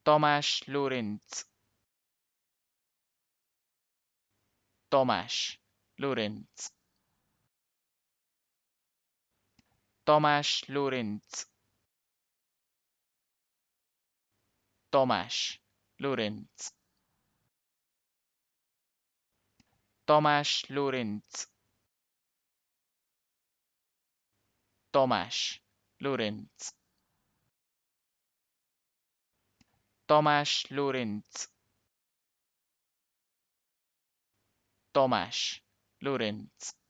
Tomasz Lorenz, Tomasz Lorenz, Tomasz Lorenz, Tomasz Lorenz, Tomasz Lorenz, Tomasz Lorenz, Tomasz Lorenz, Tomasz Lorenz.